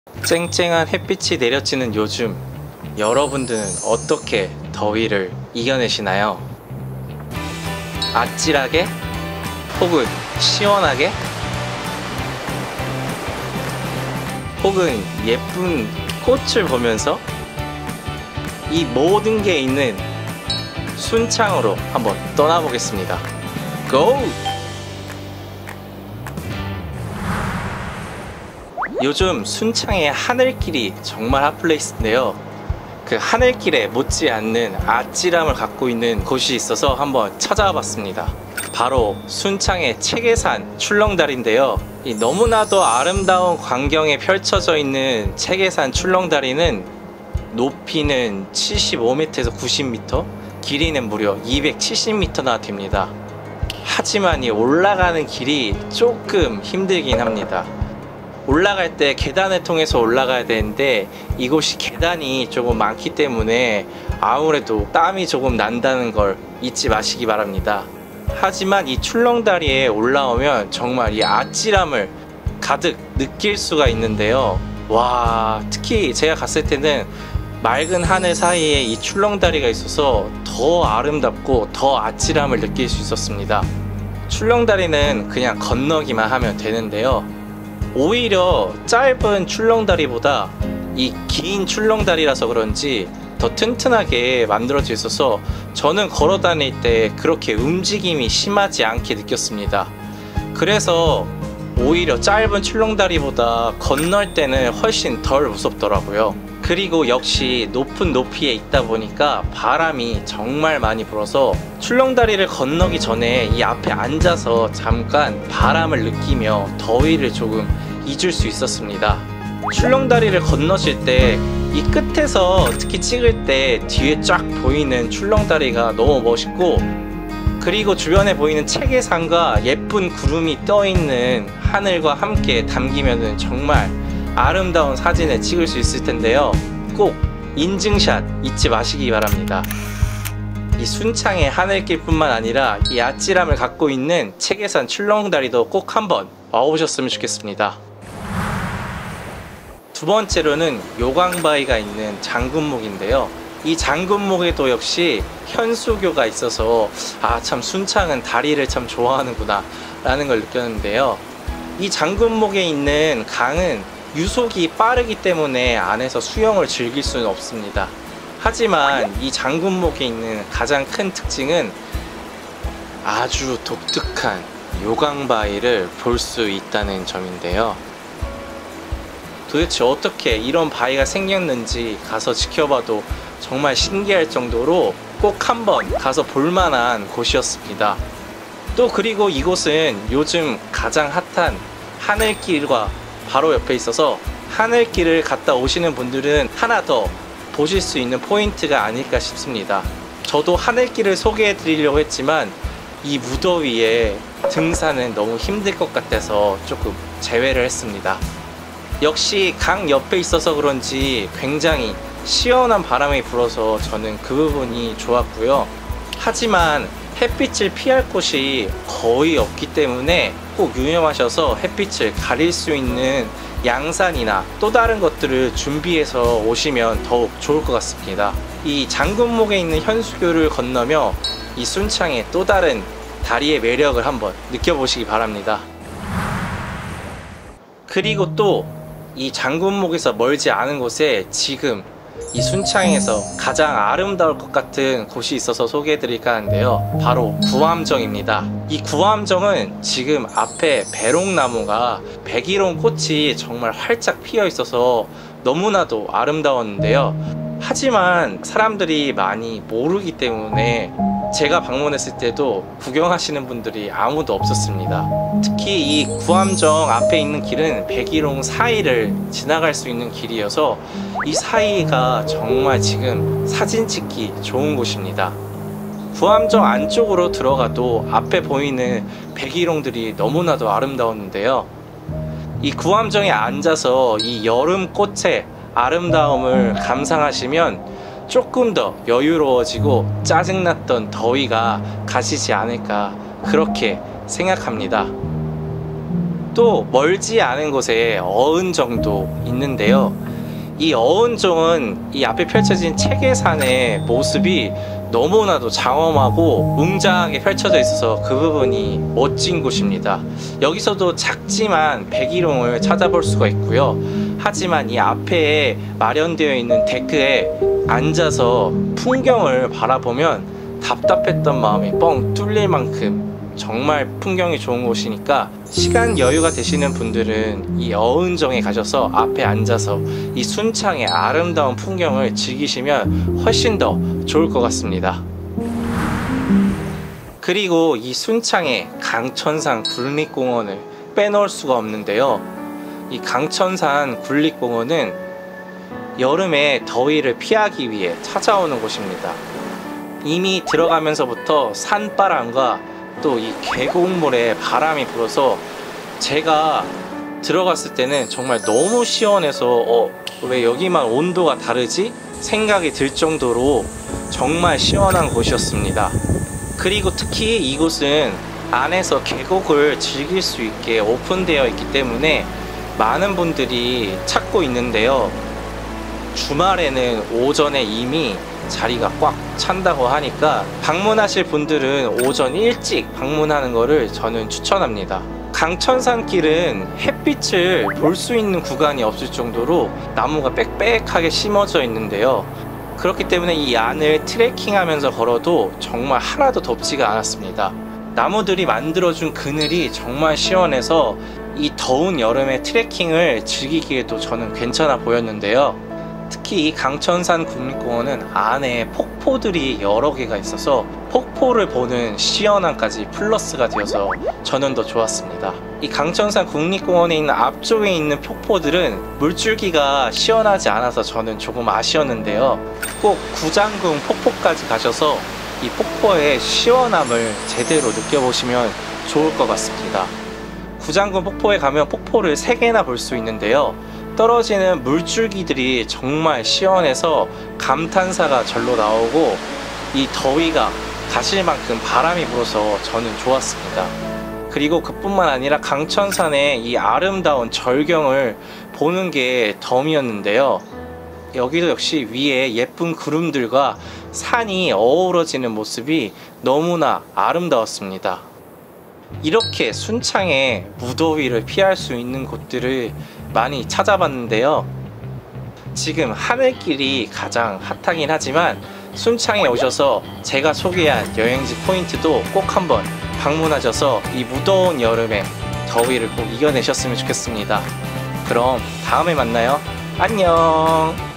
쨍쨍한 햇빛이 내려지는 요즘, 여러분들은 어떻게 더위를 이겨내시나요? 아찔하게? 혹은 시원하게? 혹은 예쁜 꽃을 보면서? 이 모든 게 있는 순창으로 한번 떠나보겠습니다. 고! 요즘 순창의 하늘길이 정말 핫플레이스인데요, 그 하늘길에 못지않는 아찔함을 갖고 있는 곳이 있어서 한번 찾아와 봤습니다. 바로 순창의 책예산 출렁다리인데요, 이 너무나도 아름다운 광경에 펼쳐져 있는 책예산 출렁다리는 높이는 75m에서 90m, 길이는 무려 270m나 됩니다. 하지만 이 올라가는 길이 조금 힘들긴 합니다. 올라갈 때 계단을 통해서 올라가야 되는데 이곳이 계단이 조금 많기 때문에 아무래도 땀이 조금 난다는 걸 잊지 마시기 바랍니다. 하지만 이 출렁다리에 올라오면 정말 이 아찔함을 가득 느낄 수가 있는데요, 와, 특히 제가 갔을 때는 맑은 하늘 사이에 이 출렁다리가 있어서 더 아름답고 더 아찔함을 느낄 수 있었습니다. 출렁다리는 그냥 건너기만 하면 되는데요, 오히려 짧은 출렁다리보다 이 긴 출렁다리라서 그런지 더 튼튼하게 만들어져 있어서 저는 걸어 다닐 때 그렇게 움직임이 심하지 않게 느꼈습니다. 그래서 오히려 짧은 출렁다리보다 건널 때는 훨씬 덜 무섭더라고요. 그리고 역시 높은 높이에 있다 보니까 바람이 정말 많이 불어서 출렁다리를 건너기 전에 이 앞에 앉아서 잠깐 바람을 느끼며 더위를 조금 잊을 수 있었습니다. 출렁다리를 건너실 때 이 끝에서 특히 찍을 때 뒤에 쫙 보이는 출렁다리가 너무 멋있고, 그리고 주변에 보이는 책예산과 예쁜 구름이 떠있는 하늘과 함께 담기면 정말 아름다운 사진을 찍을 수 있을 텐데요, 꼭 인증샷 잊지 마시기 바랍니다. 이 순창의 하늘길 뿐만 아니라 이 아찔함을 갖고 있는 책예산 출렁다리도 꼭 한번 와보셨으면 좋겠습니다. 두 번째로는 요강바위가 있는 장군목인데요, 이 장군목에도 역시 현수교가 있어서 참 순창은 다리를 참 좋아하는구나 라는 걸 느꼈는데요, 이 장군목에 있는 강은 유속이 빠르기 때문에 안에서 수영을 즐길 수는 없습니다. 하지만 이 장군목에 있는 가장 큰 특징은 아주 독특한 요강바위를 볼 수 있다는 점인데요, 도대체 어떻게 이런 바위가 생겼는지 가서 지켜봐도 정말 신기할 정도로 꼭 한번 가서 볼만한 곳이었습니다. 또 그리고 이곳은 요즘 가장 핫한 하늘길과 바로 옆에 있어서 하늘길을 갔다 오시는 분들은 하나 더 보실 수 있는 포인트가 아닐까 싶습니다. 저도 하늘길을 소개해 드리려고 했지만 이 무더위에 등산은 너무 힘들 것 같아서 조금 제외를 했습니다. 역시 강 옆에 있어서 그런지 굉장히 시원한 바람이 불어서 저는 그 부분이 좋았고요. 하지만 햇빛을 피할 곳이 거의 없기 때문에 꼭 유념하셔서 햇빛을 가릴 수 있는 양산이나 또 다른 것들을 준비해서 오시면 더욱 좋을 것 같습니다. 이 장군목에 있는 현수교를 건너며 이 순창의 또 다른 다리의 매력을 한번 느껴보시기 바랍니다. 그리고 또 이 장군목에서 멀지 않은 곳에 지금 이 순창에서 가장 아름다울 것 같은 곳이 있어서 소개해 드릴까 하는데요, 바로 구암정입니다. 이 구암정은 지금 앞에 배롱나무가 백일홍 꽃이 정말 활짝 피어 있어서 너무나도 아름다웠는데요, 하지만 사람들이 많이 모르기 때문에 제가 방문했을 때도 구경하시는 분들이 아무도 없었습니다. 특히 이 구암정 앞에 있는 길은 백일홍 사이를 지나갈 수 있는 길이어서 이 사이가 정말 지금 사진 찍기 좋은 곳입니다. 구암정 안쪽으로 들어가도 앞에 보이는 백일홍들이 너무나도 아름다웠는데요, 이 구암정에 앉아서 이 여름꽃의 아름다움을 감상하시면 조금 더 여유로워지고 짜증났던 더위가 가시지 않을까 그렇게 생각합니다. 또 멀지 않은 곳에 어은정도 있는데요. 이 어은정은 이 앞에 펼쳐진 체계산의 모습이 너무나도 장엄하고 웅장하게 펼쳐져 있어서 그 부분이 멋진 곳입니다. 여기서도 작지만 백일홍을 찾아볼 수가 있고요. 하지만 이 앞에 마련되어 있는 데크에 앉아서 풍경을 바라보면 답답했던 마음이 뻥 뚫릴 만큼 정말 풍경이 좋은 곳이니까 시간 여유가 되시는 분들은 이 어은정에 가셔서 앞에 앉아서 이 순창의 아름다운 풍경을 즐기시면 훨씬 더 좋을 것 같습니다. 그리고 이 순창의 강천산 국립공원을 빼놓을 수가 없는데요. 이 강천산 국립공원은 여름에 더위를 피하기 위해 찾아오는 곳입니다. 이미 들어가면서부터 산바람과 또 이 계곡물에 바람이 불어서 제가 들어갔을 때는 정말 너무 시원해서 왜 여기만 온도가 다르지? 생각이 들 정도로 정말 시원한 곳이었습니다. 그리고 특히 이곳은 안에서 계곡을 즐길 수 있게 오픈되어 있기 때문에 많은 분들이 찾고 있는데요. 주말에는 오전에 이미 자리가 꽉 찬다고 하니까 방문하실 분들은 오전 일찍 방문하는 거를 저는 추천합니다. 강천산길은 햇빛을 볼 수 있는 구간이 없을 정도로 나무가 빽빽하게 심어져 있는데요. 그렇기 때문에 이 안을 트레킹하면서 걸어도 정말 하나도 덥지가 않았습니다. 나무들이 만들어준 그늘이 정말 시원해서 이 더운 여름에 트레킹을 즐기기에도 저는 괜찮아 보였는데요. 특히 이 강천산 국립공원은 안에 폭포들이 여러 개가 있어서 폭포를 보는 시원함까지 플러스가 되어서 저는 더 좋았습니다. 이 강천산 국립공원에 있는 앞쪽에 있는 폭포들은 물줄기가 시원하지 않아서 저는 조금 아쉬웠는데요. 꼭 구장군 폭포까지 가셔서 이 폭포의 시원함을 제대로 느껴보시면 좋을 것 같습니다. 구장군 폭포에 가면 폭포를 3개나 볼 수 있는데요. 떨어지는 물줄기들이 정말 시원해서 감탄사가 절로 나오고 이 더위가 가실 만큼 바람이 불어서 저는 좋았습니다. 그리고 그뿐만 아니라 강천산의 이 아름다운 절경을 보는 게 덤이었는데요. 여기도 역시 위에 예쁜 구름들과 산이 어우러지는 모습이 너무나 아름다웠습니다. 이렇게 순창에 무더위를 피할 수 있는 곳들을 많이 찾아봤는데요. 지금 하늘길이 가장 핫하긴 하지만 순창에 오셔서 제가 소개한 여행지 포인트도 꼭 한번 방문하셔서 이 무더운 여름에 더위를 꼭 이겨내셨으면 좋겠습니다. 그럼 다음에 만나요. 안녕.